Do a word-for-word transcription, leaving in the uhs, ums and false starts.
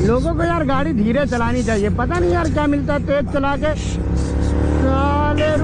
लोगों को यार गाड़ी धीरे चलानी चाहिए, पता नहीं यार क्या मिलता है तेज चला के। साले